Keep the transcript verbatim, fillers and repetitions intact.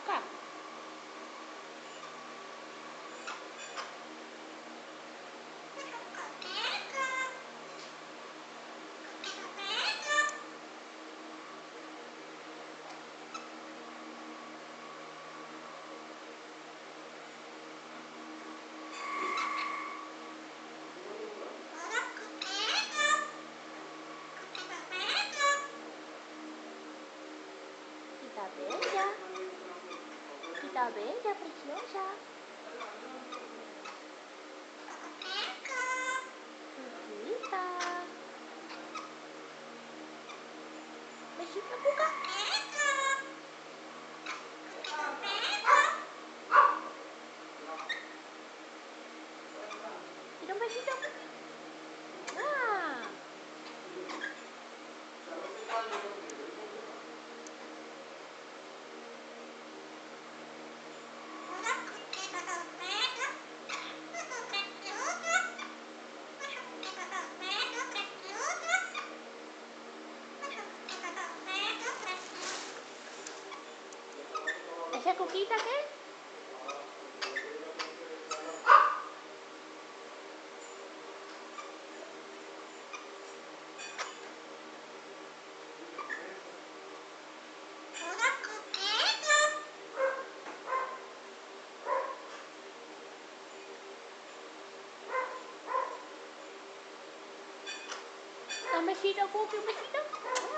Buka. Kita bella, kita bella, preciosa. Kita. Besito, buka. Hidung besito. Nah. ¿Esa coquita qué? Un besito, Pupi, un besito.